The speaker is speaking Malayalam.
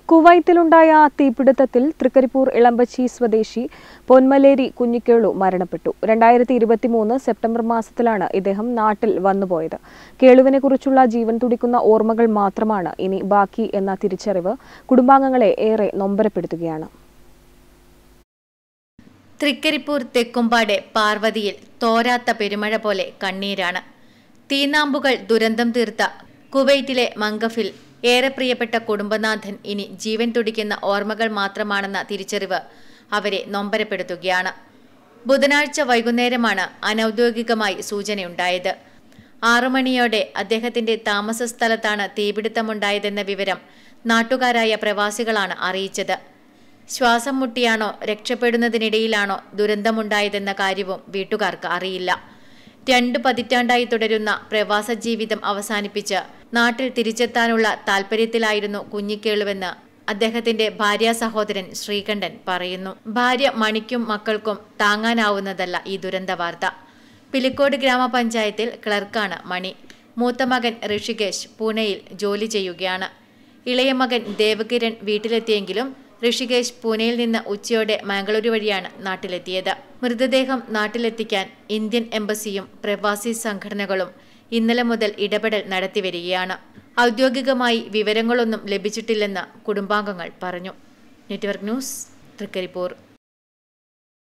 കുവൈത്തിലുണ്ടായ തീപിടുത്തത്തിൽ തൃക്കരിപ്പൂർ ഇളമ്പച്ചി സ്വദേശി പൊന്മലേരി കുഞ്ഞിക്കേളു മരണപ്പെട്ടു. 2023 സെപ്റ്റംബർ മാസത്തിലാണ് ഇദ്ദേഹം നാട്ടിൽ വന്നുപോയത്. കേളുവിനെക്കുറിച്ചുള്ള ജീവൻ തുടിക്കുന്ന ഓർമ്മകൾ മാത്രമാണ് ഇനി ബാക്കി എന്ന തിരിച്ചറിവ് കുടുംബാംഗങ്ങളെ ഏറെ നൊമ്പരപ്പെടുത്തുകയാണ്. തൃക്കരിപ്പൂർ തെക്കുംപാടെ പാർവതിയിൽ തോരാത്ത പെരുമഴ പോലെ കണ്ണീരാണ്. തീനാമ്പുകൾ ദുരന്തം തീർത്ത കുവൈറ്റിലെ മംഗഫിൽ ഏറെ പ്രിയപ്പെട്ട കുടുംബനാഥൻ ഇനി ജീവൻ തുടിക്കുന്ന ഓർമ്മകൾ മാത്രമാണെന്ന തിരിച്ചറിവ് അവരെ നൊമ്പരപ്പെടുത്തുകയാണ്. ബുധനാഴ്ച വൈകുന്നേരമാണ് അനൌദ്യോഗികമായി സൂചനയുണ്ടായത്. 6 മണിയോടെ അദ്ദേഹത്തിന്റെ താമസ സ്ഥലത്താണ് തീപിടുത്തമുണ്ടായതെന്ന വിവരം നാട്ടുകാരായ പ്രവാസികളാണ് അറിയിച്ചത്. ശ്വാസം മുട്ടിയാണോ രക്ഷപ്പെടുന്നതിനിടയിലാണോ ദുരന്തമുണ്ടായതെന്ന കാര്യവും വീട്ടുകാർക്ക് അറിയില്ല. 2 പതിറ്റാണ്ടായി തുടരുന്ന പ്രവാസ ജീവിതം അവസാനിപ്പിച്ച് നാട്ടിൽ തിരിച്ചെത്താനുള്ള താൽപര്യത്തിലായിരുന്നു കുഞ്ഞിക്കേളുവെന്ന് അദ്ദേഹത്തിന്റെ ഭാര്യാ സഹോദരൻ ശ്രീകണ്ഠൻ പറയുന്നു. ഭാര്യ മണിക്കും മക്കൾക്കും താങ്ങാനാവുന്നതല്ല ഈ ദുരന്ത വാർത്ത. പിലിക്കോട് ഗ്രാമപഞ്ചായത്തിൽ ക്ലർക്കാണ് മണി. മൂത്ത മകൻ ഋഷികേശ് പൂനെയിൽ ജോലി ചെയ്യുകയാണ്. ഇളയ മകൻ ദേവകിരൺ വീട്ടിലെത്തിയെങ്കിലും ഋഷികേശ് പൂനെയിൽ നിന്ന് ഉച്ചയോടെ മംഗളൂരു വഴിയാണ് നാട്ടിലെത്തിയത്. മൃതദേഹം നാട്ടിലെത്തിക്കാൻ ഇന്ത്യൻ എംബസിയും പ്രവാസി സംഘടനകളും ഇന്നലെ മുതൽ ഇടപെടൽ നടത്തിവരികയാണ്. ഔദ്യോഗികമായി വിവരങ്ങളൊന്നും ലഭിച്ചിട്ടില്ലെന്ന് കുടുംബാംഗങ്ങൾ പറഞ്ഞു. Network news, Trikaripur.